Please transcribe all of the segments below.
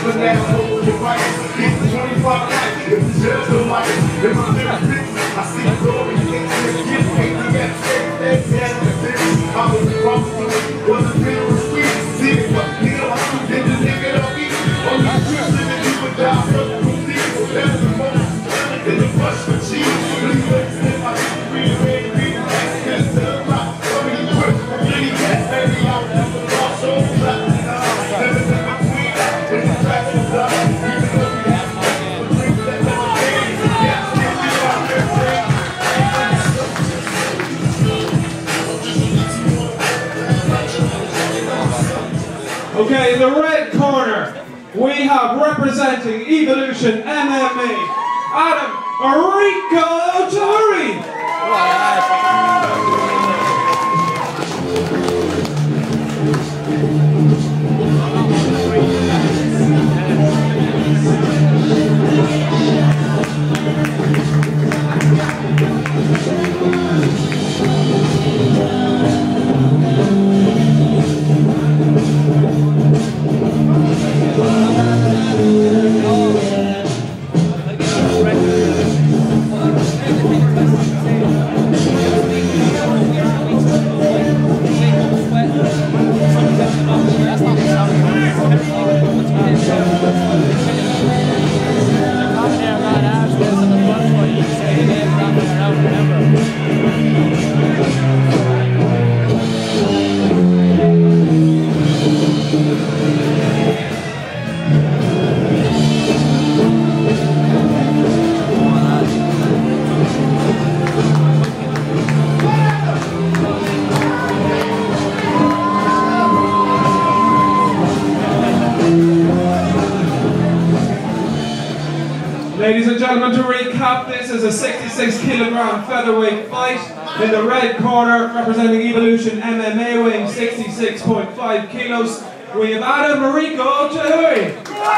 but now I'm over the fight. It's 25 nights, if it's just a life. In my little bitch, I see glory, hate the gift, hate the I was promised to it, wasn't feeling sweet. See it, what nigga, I did the nigga don't eat. Only streets living, you would die from the people. That's the most in the bus for cheese. Please listen, I just read the red, read the access to the rock. Some of you quick, really get baby out. That's the boss, so black. Living in between, when the tracks is up. Even though we have to drink that little thing. Yeah, can't be out there saying. Okay, in the red corner, we have representing Evolution MMA, Adam Rico Torrey. Ladies and gentlemen, to recap, this is a 66-kilogram featherweight fight. In the red corner, representing Evolution MMA, weighing 66.5 kilos, we have Adam Rico Torrey.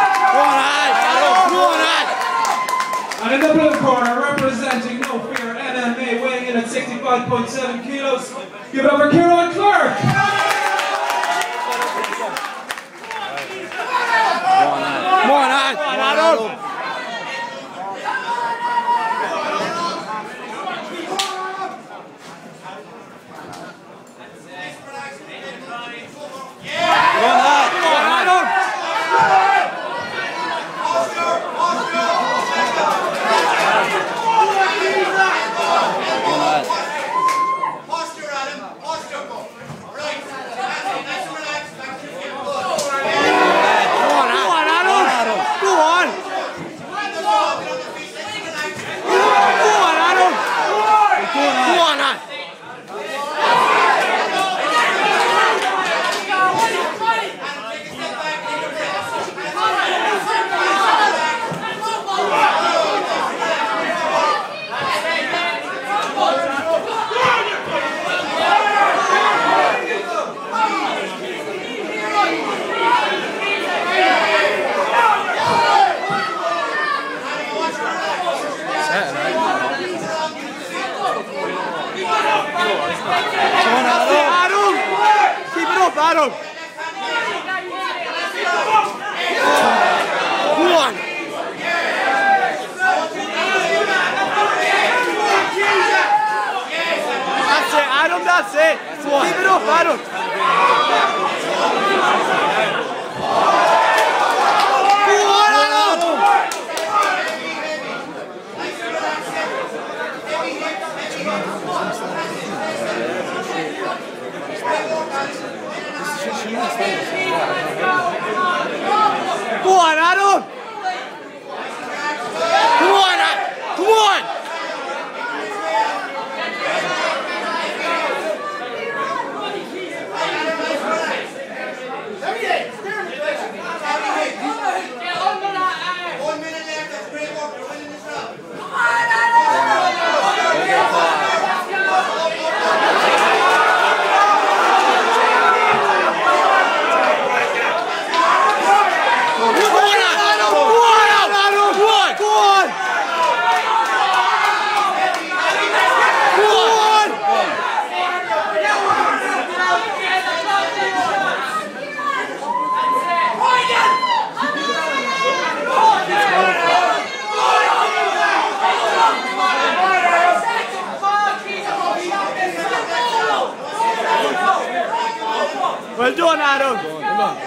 And in the blue corner, representing No Fear MMA, weighing in at 65.7 kilos, give it up for Kieran Clark. Adam! Go on! That's it, Adam, that's it! Keep it up, Adam! Go on, Adam! Go on, Adam! Come on, Adam! Come on! Well done, Adam.